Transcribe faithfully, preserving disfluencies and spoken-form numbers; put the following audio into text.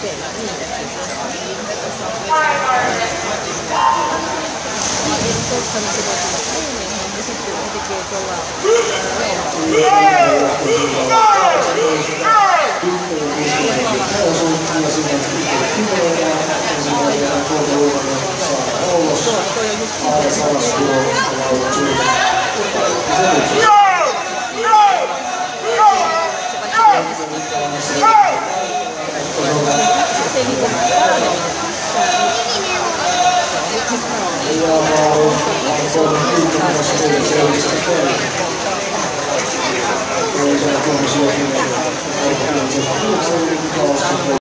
teillä niin, että tuossa me se voi tulla uuniin ja sitten ne tekee tuolla toi on just Ja